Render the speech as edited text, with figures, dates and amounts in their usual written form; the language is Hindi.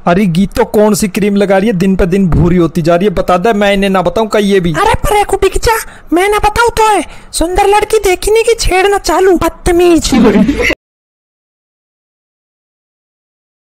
अरे गीत तो कौन सी क्रीम लगा रही है, दिन पे दिन भूरी होती जा रही है। बता दे, मैं इन्हें ना बताऊं कहीं ये भी। अरे पर मैं ना बताऊं तो है, सुंदर लड़की देखी नहीं कि छेड़ना चालू, बदतमीज।